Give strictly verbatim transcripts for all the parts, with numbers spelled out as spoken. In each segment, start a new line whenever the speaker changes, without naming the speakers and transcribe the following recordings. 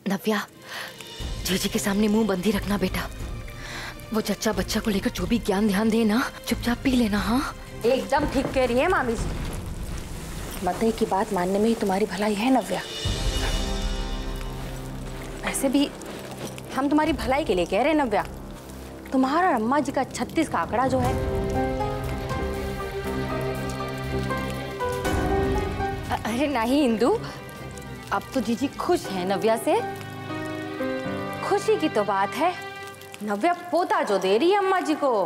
नव्या, जीजी के सामने मुंह बंदी रखना बेटा। वो चच्चा बच्चा को लेकर जो भी ज्ञान ध्यान दे ना, चुपचाप पी लेना। हाँ,
एकदम ठीक कह रही है मामी जी। मते की बात मानने में ही तुम्हारी भलाई है नव्या। वैसे भी हम तुम्हारी भलाई के लिए कह रहे हैं नव्या। तुम्हारा अम्मा जी का छत्तीस का आंकड़ा जो है, अरे नहीं इंदु, अब तो जीजी खुश है नव्या से। खुशी की तो बात है, नव्या पोता जो दे रही है अम्मा जी को।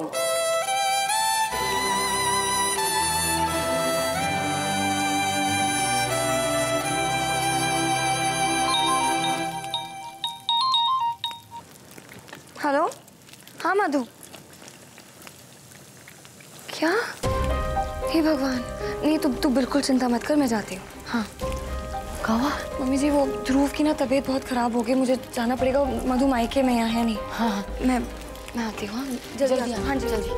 हेलो, हाँ मधु। क्या? हे भगवान, नहीं तू तू बिल्कुल चिंता मत कर, मैं जाती हूँ। हाँ
कहा?
मम्मी जी वो ध्रुव की ना तबीयत बहुत खराब हो गई, मुझे जाना पड़ेगा। मधु मायके में यहाँ है नहीं।
हाँ
मैं मैं आती हूँ।
जल्दी जल्दी। हाँ जी जल्दी।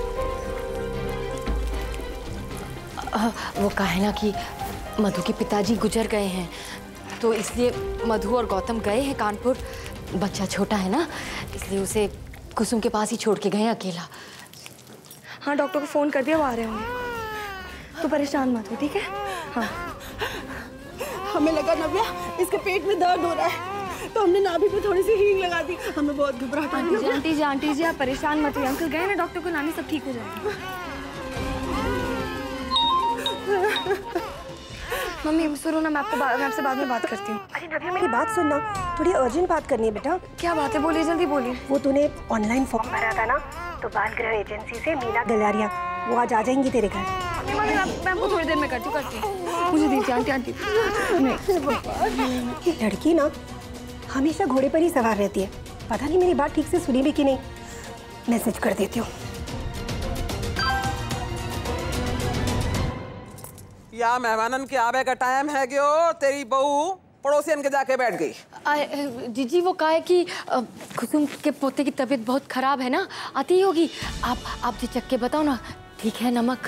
वो कहा है ना कि मधु के पिताजी गुजर गए हैं, तो इसलिए मधु और गौतम गए हैं कानपुर। बच्चा छोटा है ना, इसलिए उसे कुसुम के पास ही छोड़ के गए अकेला।
हाँ डॉक्टर को फोन कर दिया, वो आ रहे होंगे। तो परेशान मत हो, ठीक है? हाँ।
हमें लगा नव्या इसके पेट में दर्द हो रहा है, तो हमने नाभि पे थोड़ी सी हींग लगा दी। हमें बहुत घबराहट
aunty ji, aunty ji, aunty ji आप परेशान मत होइए। अंकल गए ना डॉक्टर को लाने, सब ठीक हो जाएगा। मम्मी सुनो ना, मैं आपको मैं आपसे बाद में बात करती हूँ।
अरे नव्या मेरी बात सुनना, थोड़ी अर्जेंट बात करनी है बेटा।
क्या बात है, बोलिए जल्दी बोलिए।
वो तूने ऑनलाइन फॉर्म भरा था ना, तो बाल गृह एजेंसी से मीना गलारिया वो आज आ जाएंगी तेरे घर।
मैं आपको थोड़ी देर में करती हूँ करती हूँ मुझे दीजिए आंटी। आंटी
ये लड़की ना हमेशा घोड़े पर ही सवार रहती है। पता नहीं मेरी बात ठीक से सुनी भी कि नहीं, मैसेज कर देती हूँ।
या मेहमानन के आवे का टाइम है क्यों? तेरी बहू पड़ोसियन के जाके बैठ गई।
जीजी वो कहा है कि कुसुम के पोते की तबीयत बहुत खराब है ना, आती ही होगी। आप आप झिझक के बताओ ना, ठीक है नमक?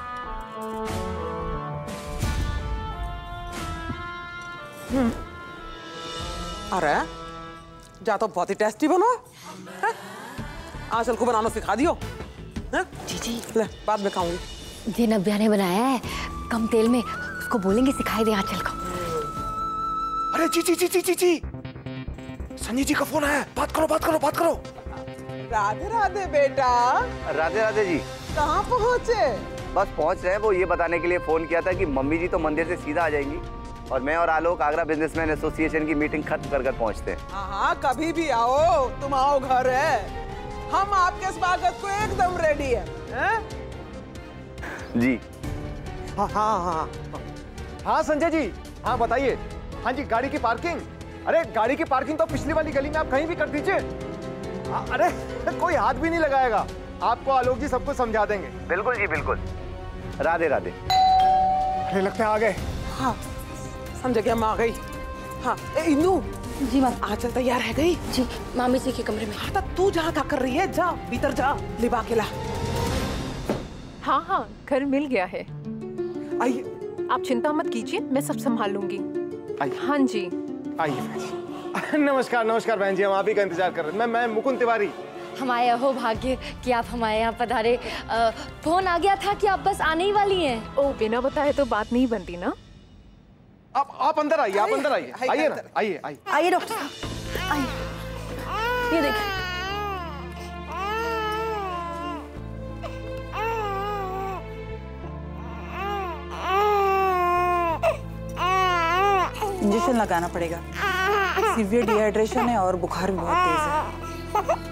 हम्म। अरे जा तो बहुत ही टेस्टी बनो। आंचल को बनाना सिखा दियो।
जीजी
ले बाद में खाऊंगी।
ये नव्या ने बनाया है, कम तेल में। उसको बोलेंगे सिखाई दे आंचल को।
अरे जी जी जी जी जी जी संजय जी का फोन आया, बात करो बात करो बात करो।
राधे राधे बेटा।
राधे राधे जी।
कहाँ पहुँचे?
बस पहुँच रहे हैं। वो ये बताने के लिए फोन किया था कि मम्मी जी तो मंदिर से सीधा आ जाएंगी और मैं और आलोक आगरा बिजनेसमैन एसोसिएशन की मीटिंग खत्म कर कर पहुँचते हैं।
हाँ कभी भी आओ, तुम आओ, घर है। हम आपके स्वागत को एकदम रेडी है, है?
जी
हाँ हाँ हाँ हाँ संजय जी, हाँ बताइए। हाँ जी, गाड़ी की पार्किंग। अरे गाड़ी की पार्किंग तो पिछली वाली गली में आप कहीं भी कर दीजिए। अरे कोई हाथ भी नहीं लगाएगा, आपको आलोक जी सब कुछ समझा देंगे।
बिल्कुल जी बिल्कुल। राधे राधे।
अरे लगता है आ गए।
हाँ समझ गया, माँ आ गई। हाँ इंदु
जी माँ।
आंचल तैयार है गई?
जी मामी जी के कमरे में।
हाँ तो तू जहाँ क्या कर रही है, जा भीतर जा, लिबा के ला।
हाँ हाँ घर मिल गया है।
आइए।
आप चिंता मत कीजिए, मैं सब संभाल लूंगी। हाँ जी
आइए। नमस्कार नमस्कार बहन जी, हम आप ही का इंतजार कर रहे थे। मैं मैं मुकुंद तिवारी।
हमारे अहो भाग्य कि आप हमारे यहाँ पधारे। फोन आ गया था कि आप बस आने ही वाली हैं।
ओ बिना बताए तो बात नहीं बनती ना।
आप आप अंदर आइए, आप अंदर आइए। आइए ना, आइए आइए
आइए डॉक्टर साहब, आइए। ये देखिए
इंजेक्शन लगाना पड़ेगा। सीवियर डिहाइड्रेशन है और बुखार भी बहुत तेज है।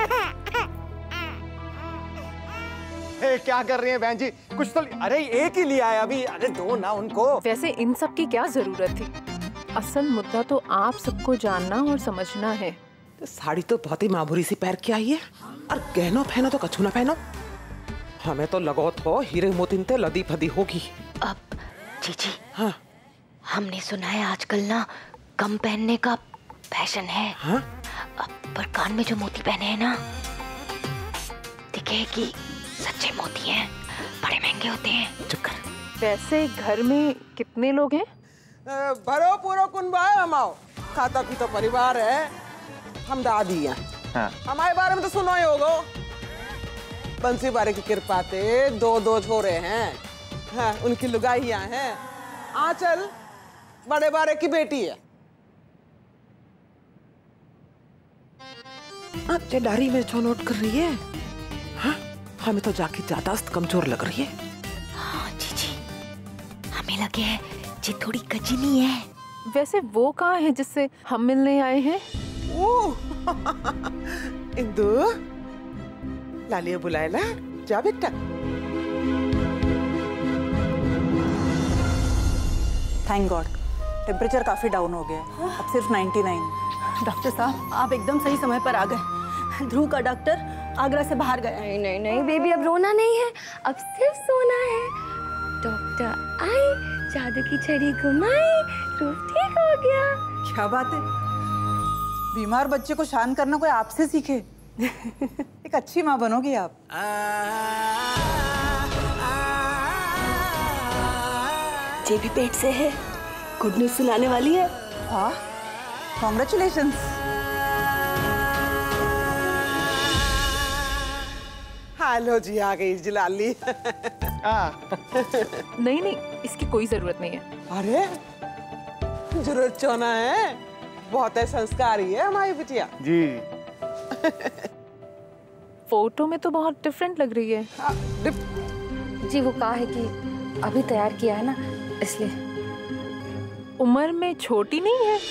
ए, क्या कर रही हैं बहन जी? कुछ तो। अरे एक ही लिया है अभी, अरे दो ना उनको।
वैसे इन सब की क्या जरूरत थी? असल मुद्दा तो आप सबको जानना और समझना है।
तो साड़ी तो बहुत ही मामूली सी पैर की आई है, और गहनो पहनो तो कछू ना पहनो। हमें तो लगो तो हीरे मोतिन ते लदी फदी होगी।
अब जीजी,
हाँ
हमने सुना है आजकल ना कम पहनने का फैशन है।
हाँ?
अब पर कान में जो मोती पहने हैं ना, दिखे कि सच्चे मोती हैं, बड़े महंगे होते हैं।
चुप कर।
वैसे घर में कितने लोग हैं?
भरो पूरो कुनबा है हमाओ। खाता पीता परिवार है। हम दादी हैं।
हाँ।
हमारे बारे में तो सुनो ही होगो। बंसी बारे की कृपा से दो दो छोरे हैं। हाँ, उनकी लुगाइयां हैं। आंचल बड़े बारे की बेटी है। अच्छा, डायरी में जो नोट कर रही है। हाँ, हमें तो जाके ज्यादा कमजोर लग रही है।
हाँ जीजी, हमें लगे है जी थोड़ी कचनी है।
वैसे वो कहाँ है जिससे हम मिलने आए हैं?
ओह, इंदु, लालिया बुलाएला, जा बेटा।
थैंक गॉड, टेम्परेचर काफी डाउन हो गया है। अब सिर्फ निन्यानवे।
डॉक्टर साहब, आप एकदम सही समय पर आ गए। ध्रुव का डॉक्टर आगरा से बाहर गया है।
नहीं नहीं नहीं बेबी, अब रोना नहीं है, अब सिर्फ सोना है। डॉक्टर आई, जादू की छड़ी घुमाई, रूप ठीक हो गया।
क्या बात है, बीमार बच्चे को शांत करना कोई आपसे सीखे। एक अच्छी माँ बनोगी आप।
जे भी पेट से है, गुड न्यूज सुनाने वाली है।
हाँ, कॉन्ग्रेचुलेशंस।
हेलो जी, आ गई जलाली।
नहीं नहीं, इसकी कोई जरूरत नहीं है।
अरे जरूरत चोना है, बहुत है संस्कारी है हमारी बिटिया
जी।
फोटो में तो बहुत डिफरेंट लग रही है।
हाँ,
जी वो कहा है कि अभी तैयार किया है ना, इसलिए।
उम्र में छोटी नहीं है।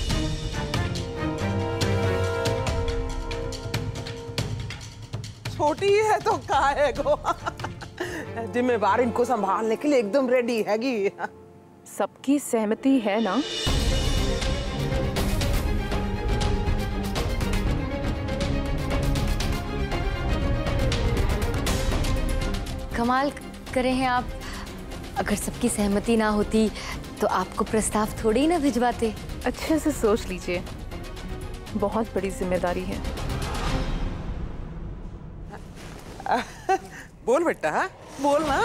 छोटी है तो कहा है गो। जिम्मेवार इनको संभालने के लिए एकदम रेडी हैगी।
सबकी सहमति है ना?
कमाल करे हैं आप। अगर सबकी सहमति ना होती तो आपको प्रस्ताव थोड़ी ना भिजवाते।
अच्छे से सोच लीजिए, बहुत बड़ी जिम्मेदारी है।
बोल बेटा, हाँ बोल ना।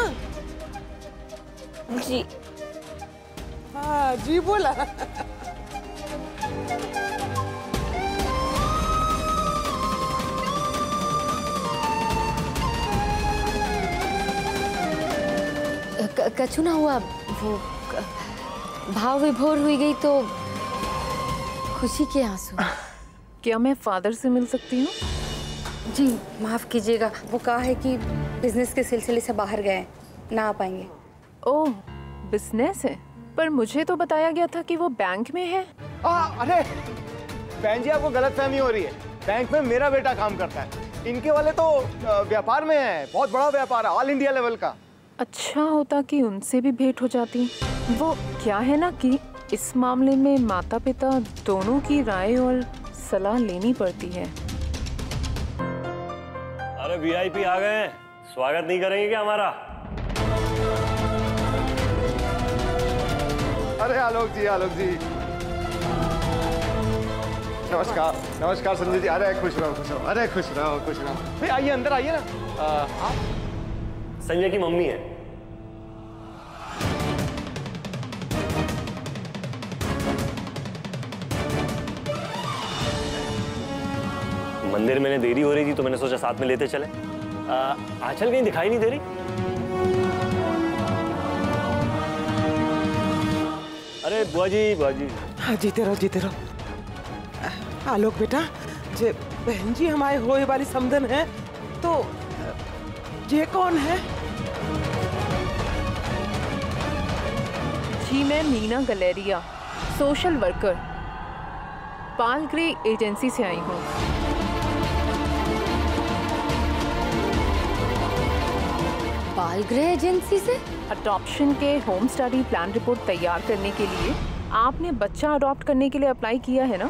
जी
हाँ जी बोला।
कछु ना हुआ, वो भाव विभोर हुई गई तो खुशी के आंसू।
क्या मैं फादर से मिल सकती हूँ?
जी माफ कीजिएगा, वो कहा है कि बिजनेस के सिलसिले से बाहर गए, ना आ पाएंगे।
ओह, बिजनेस है? पर मुझे तो बताया गया था कि वो बैंक में है।
आ, अरे बहन जी, आपको गलतफहमी हो रही है। बैंक में मेरा बेटा काम करता है, इनके वाले तो व्यापार में है, बहुत बड़ा व्यापार है, ऑल इंडिया लेवल का।
अच्छा होता कि उनसे भी भेंट हो जाती। वो क्या है ना कि इस मामले में माता पिता दोनों की राय और सलाह लेनी पड़ती है।
अरे वीआईपी आ गए हैं, स्वागत नहीं करेंगे क्या हमारा?
अरे आलोक जी, आलोक जी, नमस्कार। नमस्कार संजय जी। अरे खुश रहो, खुश रहो, अरे खुश रहो, खुश रहो। भाई आइए, अंदर आइए ना। आ, आप
संजय की मम्मी है। मंदिर में देरी हो रही थी तो मैंने सोचा साथ में लेते चले। आंचल कहीं दिखाई नहीं दे रही। अरे बुआ जी, बुआ जी।
हाँ, जीते रहो, जीते रहो। आलोक बेटा, जे बहन जी हमारे होए वाली समधन है, तो ये कौन है?
जी मैं Meena Galeria, social worker, Palgrave agency से आई हूँ।
पालग्रे एजेंसी से?
अडॉप्शन के होम स्टडी प्लान रिपोर्ट तैयार करने के लिए आपने बच्चा अडॉप्ट करने के लिए अप्लाई किया है ना?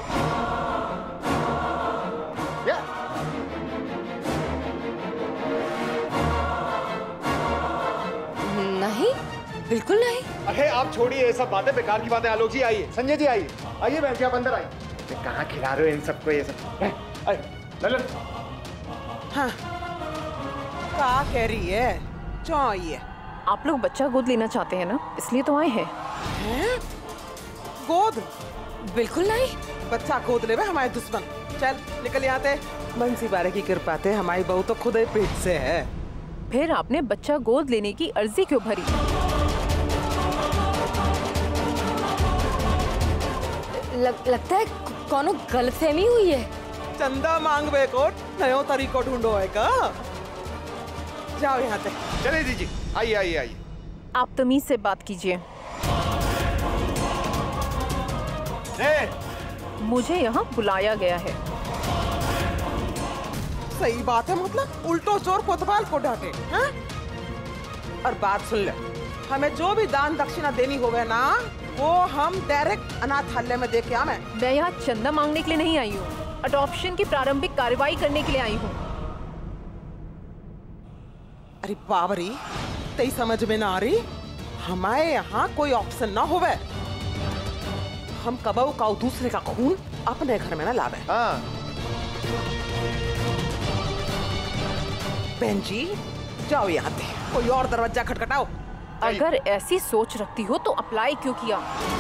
नहीं, बिल्कुल नहीं।
अरे आप छोड़िए ये सब बातें, बेकार की बातें। आलोक जी आइए, संजय जी आइए, आइए बहन जी आप अंदर आइए। कहाँ खिला रहे हो इन सबको ये सब? ललन।
हाँ, क्या कह रही है? जो आइए।
आप लोग बच्चा गोद लेना चाहते हैं ना, इसलिए तो आए हैं।
हैं? गोद?
बिल्कुल नहीं।
बच्चा गोद ले हमारे दुश्मन। चल निकल यहाँ से। बंसी बारे की कृपा थे हमारी बहू तो खुद ही पेट से है।
फिर आपने बच्चा गोद लेने की अर्जी क्यों भरी?
लग, लगता है कोनो गलतफहमी हुई है।
चंदा मांग बे को नयो तरीको ढूंढो है का। जाओ यहाँ से।
चले दीजिए, आइए आइए आइए।
आप तमीज से बात कीजिए। मुझे यहाँ बुलाया गया है।
सही बात है, मतलब उल्टो चोर कोतवाल को डांटे। हाँ? और बात सुन ले, हमें जो भी दान दक्षिणा देनी होवे ना वो हम डायरेक्ट अनाथालय में दे के आवे।
मैं यहाँ चंदा मांगने के लिए नहीं आई हूँ, अडॉप्शन की प्रारंभिक कार्रवाई करने के लिए आई हूँ।
अरे बाबरी, तेरी समझ में ना आ रही? हमारे यहाँ कोई ऑप्शन ना होवे। हम कबऊ का दूसरे का खून अपने घर में ना लावे।
हाँ।
बहन जी जाओ यहाँ से, कोई और दरवाजा खटखटाओ।
अगर ऐसी सोच रखती हो तो अप्लाई क्यों किया?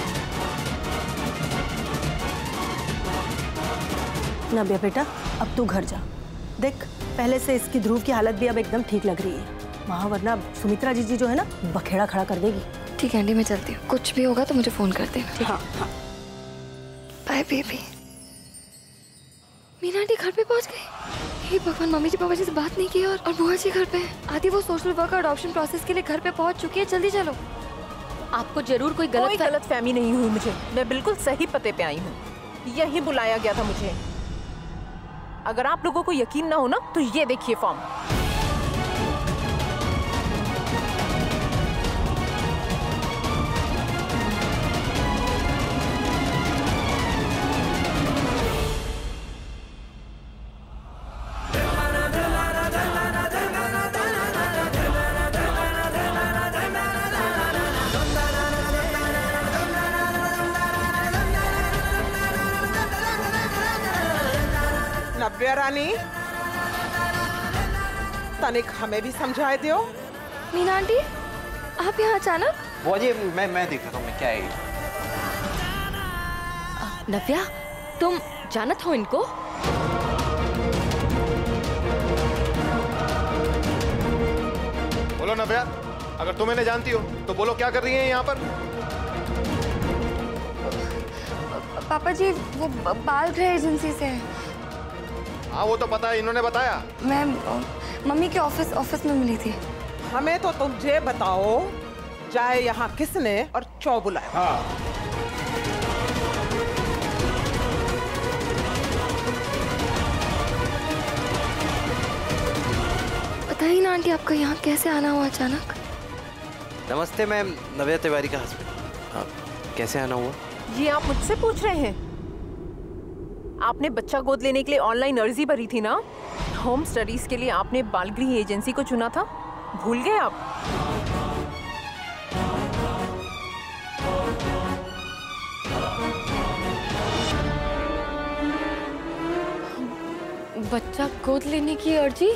नव्या बेटा, अब तू घर जा। देख, पहले से इसकी ध्रुव की हालत भी अब एकदम ठीक लग रही है। वहाँ वरना सुमित्रा जीजी जो है ना बखेड़ा खड़ा कर देगी।
ठीक है आंटी, मैं चलती हूँ। कुछ भी होगा तो मुझे फोन कर देना।
हाँ हाँ।
Bye baby. मीना आंटी घर पे पहुंच गई। हे भगवान, मम्मी जी पापा जी से बात नहीं की और और बुआ जी घर पे है। आदि वो सोशल वर्क और अडॉप्शन प्रोसेस के लिए घर पे पहुंच चुकी है। जल्दी चलो।
आपको जरूर कोई गलत
कोई गलत फहमी नहीं हुई मुझे। मैं बिल्कुल सही पते पे आई हूँ। यही बुलाया गया था मुझे। अगर आप लोगों को यकीन ना हो ना तो ये देखिए फॉर्म।
नव्या रानी, तनिक हमें भी समझाए दियो।
मीना आंटी, आप यहाँ अचानक?
वो जी मैं मैं देख रहा हूँ मैं क्या है।
नव्या, तुम जानत हो इनको?
बोलो नव्या, अगर तुम इन्हें जानती हो तो बोलो क्या कर रही हैं यहाँ पर?
पापा जी वो बाल गृह एजेंसी से है।
हाँ वो तो पता है, इन्होंने बताया।
मैं मम्मी के ऑफिस ऑफिस में मिली थी।
हमें तो तुम ये बताओ, जाए यहाँ किसने और चौ बुलाया?
हाँ।
बताइए ना आंटी, आपका यहाँ कैसे आना हुआ अचानक?
नमस्ते मैम, नव्या तिवारी का हस्बैंड। हाँ, कैसे आना हुआ?
ये आप मुझसे पूछ रहे हैं? आपने बच्चा गोद लेने के लिए ऑनलाइन अर्जी भरी थी ना? होम स्टडीज के लिए आपने बालगृह एजेंसी को चुना था, भूल गए आप?
बच्चा गोद लेने की अर्जी?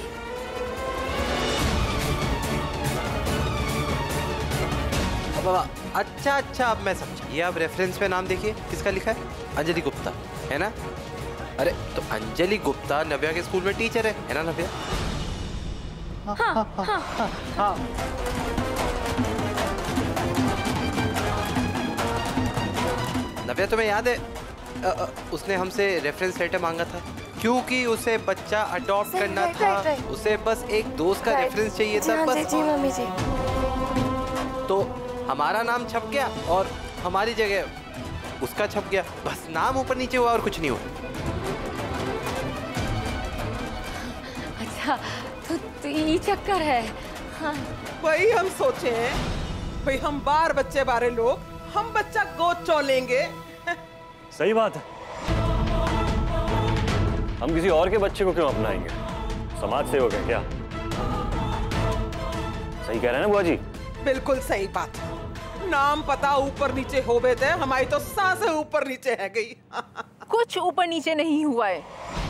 अच्छा अच्छा, अब मैं समझा। ये आप रेफरेंस पे नाम देखिए, किसका लिखा है? अंजलि गुप्ता, है ना? अरे तो अंजलि गुप्ता नव्या के स्कूल में टीचर है, है ना नव्या?
हाँ, हाँ, हाँ,
हाँ। नव्या तुम्हें याद है अ, अ, उसने हमसे रेफरेंस लेटर मांगा था क्योंकि उसे बच्चा अडॉप्ट करना
राइट,
था।
Right, right.
उसे बस एक दोस्त का रेफरेंस चाहिए
जी,
था
हाँ,
बस।
जी, जी मम्मी जी।
तो हमारा नाम छप गया और हमारी जगह उसका छप गया, बस नाम ऊपर नीचे हुआ और कुछ नहीं हुआ।
अच्छा, तो, तो ये चक्कर है। हाँ।
वही हम सोचे हैं, भाई हम बार बच्चे बारे लोग, हम बच्चा गोद चो लेंगे।
सही बात है, हम किसी और के बच्चे को क्यों अपनाएंगे? समाज सेवक है क्या? सही कह रहे हैं ना बुआ जी?
बिल्कुल सही बात। नाम पता ऊपर नीचे हो गए थे, हमारी तो सांसें ऊपर नीचे है गई।
कुछ ऊपर नीचे नहीं हुआ है।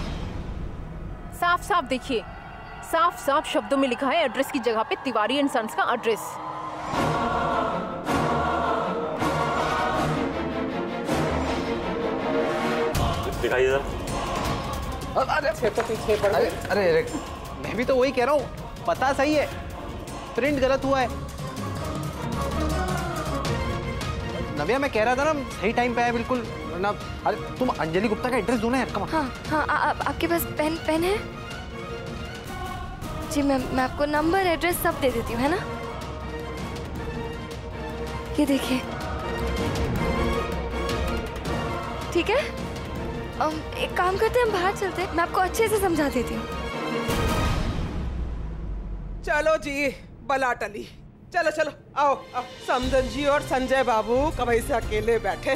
साफ साफ देखिए, साफ साफ शब्दों में लिखा है एड्रेस की जगह पे तिवारी एंड सन्स का एड्रेस।
दिखाइए जरा।
अरे तो पीछे पड़ गए। अरे अरे मैं भी तो वही कह रहा हूँ, पता सही है, प्रिंट गलत हुआ है। नव्या मैं कह रहा था ना, सही टाइम पे आया बिल्कुल ना। अरे तुम अंजलि गुप्ता का एड्रेस दो ना यार। कम
हाँ हाँ आ, आ, आपके पास पेन पेन है? जी मैं मैं आपको नंबर एड्रेस सब दे देती हूँ, है ना? ये देखिए, ठीक है? um, एक काम करते हैं, हम बाहर चलते हैं, मैं आपको अच्छे से समझा देती हूँ।
चलो जी बला टली, चलो चलो आओ आओ। समदन जी और संजय बाबू कभी से अकेले बैठे।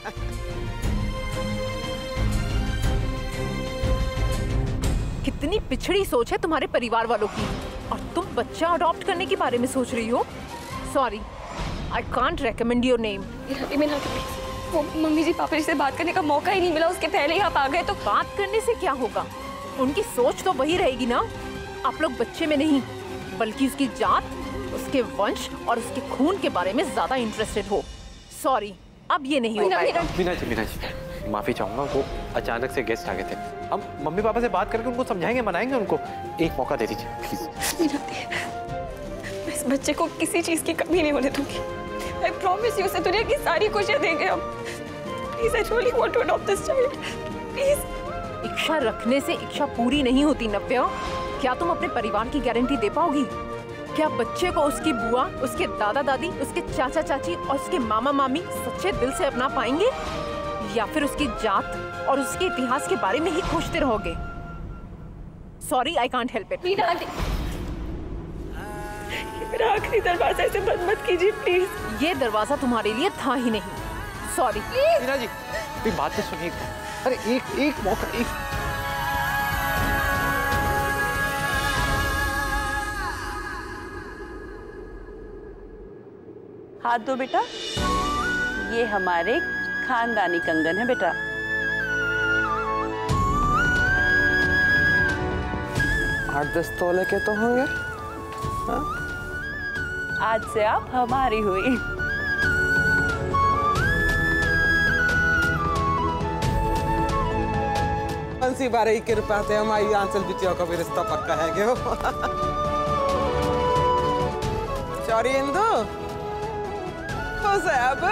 कितनी पिछड़ी सोच है तुम्हारे परिवार वालों की, और तुम बच्चा अडॉप्ट करने के बारे में सोच रही हो। Sorry, I can't recommend your name.
वो मम्मी जी पापा जी से बात करने का मौका ही नहीं मिला, उसके पहले ही आप आ गए। तो
बात करने से क्या होगा, उनकी सोच तो वही रहेगी ना। आप लोग बच्चे में नहीं, बल्कि उसकी जात, उसके वंश और उसके खून के बारे में ज्यादा इंटरेस्टेड हो। सॉरी, अब ये नहीं हो पाएगा।
मीना जी, मीना जी माफी चाहूंगा, वो अचानक से गेस्ट आ गए थे। हम मम्मी पापा से बात करके उनको समझाएंगे, मनाएंगे उनको। एक मौका दे दीजिए प्लीज।
मैं इस बच्चे को किसी चीज की कमी नहीं होने दूंगी। I promise you, उसे दुनिया की सारी खुशियां देंगे हम। Please, I really want to adopt this child. Please.
इच्छा रखने से इच्छा पूरी नहीं होती नव्या। क्या तुम अपने परिवार की गारंटी दे पाओगी? क्या बच्चे को उसकी बुआ, उसके दादा दादी, उसके चाचा चाची और उसके मामा मामी सच्चे दिल से अपना पाएंगे, या फिर उसकी जात और उसके इतिहास के बारे में ही खोजते रहोगे? Sorry, I can't help it.
Meena aunty, मेरा आखिरी दरवाजा ऐसे बंद मत कीजिए प्लीज।
ये दरवाजा तुम्हारे लिए था ही नहीं। सॉरी।
मीना जी मेरी बात तो सुनिए। अरे एक एक मौका, एक
हाथ दो बेटा। ये हमारे खानदानी कंगन है बेटा।
आठ दस तोले के तो होंगे। हाँ?
आज से आप हमारी हुई।
बंसी बारे की कृपा से हमारी आंचल बिटिया का भी रिश्ता पक्का है क्यों? सॉरी इंदु, खुश है अब?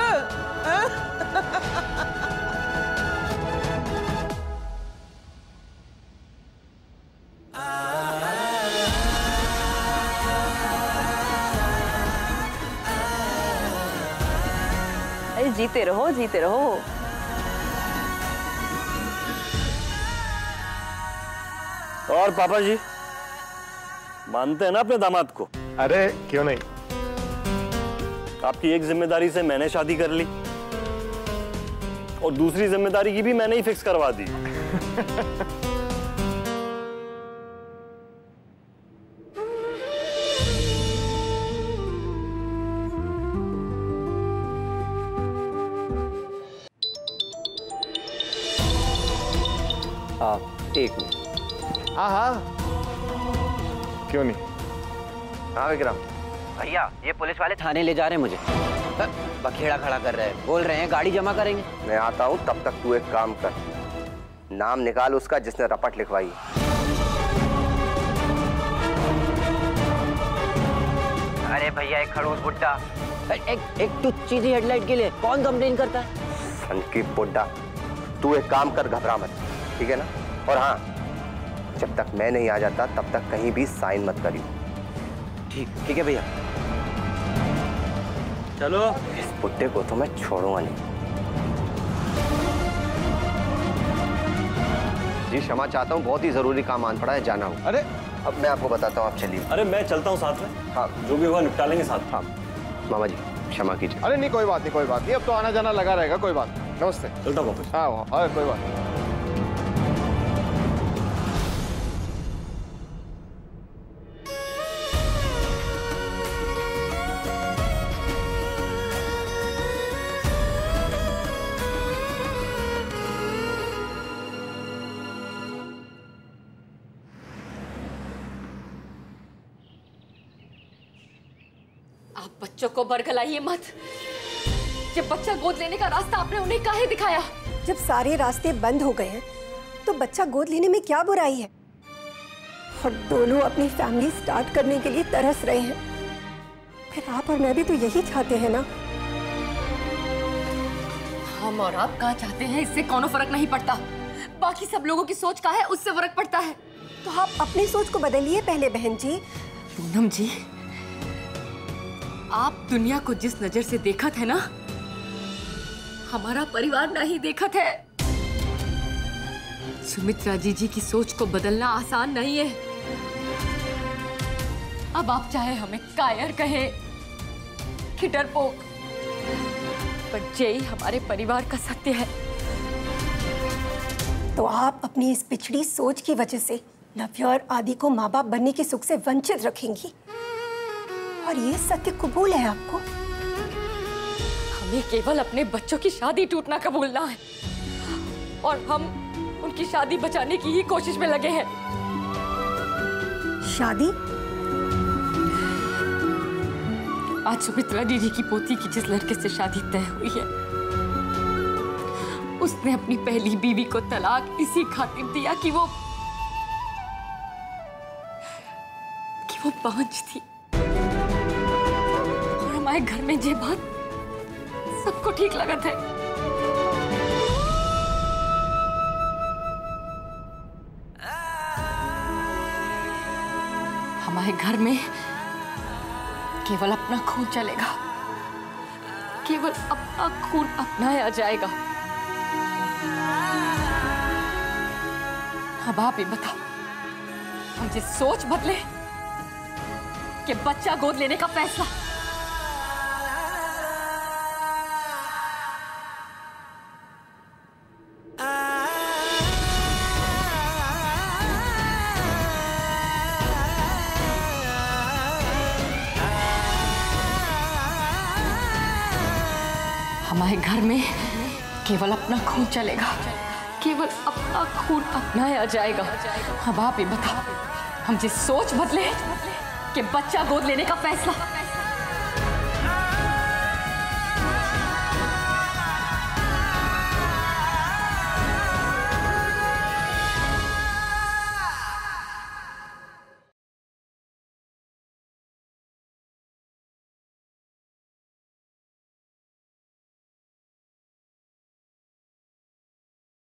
अरे जीते रहो, जीते रहो।
और पापा जी मानते हैं ना अपने दामाद को?
अरे क्यों नहीं।
आपकी एक जिम्मेदारी से मैंने शादी कर ली और दूसरी जिम्मेदारी की भी मैंने ही फिक्स करवा दी।
हाँ एक मिनट।
हाँ हाँ क्यों नहीं।
हाँ विक्रम
भैया, ये पुलिस वाले थाने ले जा रहे हैं मुझे। बखेड़ा खड़ा कर रहे हैं, बोल रहे हैं गाड़ी जमा करेंगे।
मैं आता हूँ, तब तक तू एक काम कर, नाम निकाल उसका जिसने रपट लिखवाई।
अरे भैया, एक खड़ूस बुड्ढा। एक एक टुच्ची सी हेडलाइट के लिए कौन कंप्लेन करता है?
फनकी बुड्ढा, तू एक काम कर, घबरा मत, ठीक है ना? और हाँ, जब तक मैं नहीं आ जाता तब तक कहीं भी साइन मत करियो।
ठीक ठीक है भैया।
चलो। इस बुड्ढे को तो मैं छोड़ूंगा नहीं। जी क्षमा चाहता हूँ, बहुत ही जरूरी काम आन पड़ा है, जाना हूँ।
अरे
अब मैं आपको बताता हूँ, आप चलिए।
अरे मैं चलता हूँ साथ में।
हाँ
जो भी हुआ निपटा लेंगे साथ।
हाँ मामा जी क्षमा कीजिए।
अरे नहीं कोई बात नहीं, कोई बात नहीं, अब तो आना जाना लगा रहेगा, कोई बात नहीं। नमस्ते।
चलता हूँ वापस।
हाँ अरे कोई बात नहीं।
आप बच्चों को बरगलाइए मत। ये बच्चा गोद लेने का रास्ता आपने उन्हें काहे दिखाया?
जब सारे रास्ते बंद हो गए हैं तो बच्चा गोद लेने में क्या बुराई है? और दोनों अपनी फैमिली स्टार्ट करने के लिए तरस रहे हैं। फिर आप और मैं भी तो यही चाहते हैं ना?
हम और आप कहाँ चाहते हैं इससे कोनो फर्क नहीं पड़ता। बाकी सब लोगों की सोच का है उससे फर्क पड़ता है।
तो आप अपनी सोच को बदलिए पहले बहन जी।
पूनम जी, आप दुनिया को जिस नजर से देखा थे ना, हमारा परिवार नहीं देखा है। सुमित्रा जी जी की सोच को बदलना आसान नहीं है। अब आप चाहे हमें कायर कहे कि डरपोक, पर यही हमारे परिवार का सत्य है।
तो आप अपनी इस पिछड़ी सोच की वजह से नव्या और आदि को माँ बाप बनने के सुख से वंचित रखेंगी, और ये सत्य कबूल है आपको?
हमें केवल अपने बच्चों की शादी टूटना कबूलना है, और हम उनकी शादी बचाने की ही कोशिश में लगे हैं।
शादी?
आज सुमित्रा दीदी की पोती की जिस लड़के से शादी तय हुई है, उसने अपनी पहली बीवी को तलाक इसी खातिर दिया कि वो कि वो पांच थी। और हमारे घर में ये बात सबको ठीक लगा था। हमारे घर में केवल अपना खून चलेगा, केवल अपना खून अपनाया जाएगा। अब आप ही बताओ, मुझे सोच बदले कि बच्चा गोद लेने का फैसला। हमारे घर में केवल अपना खून चलेगा, केवल अपना खून अपनाया जाएगा। अब आप ही बताओ, हम जिस सोच बदले कि बच्चा गोद लेने का फैसला।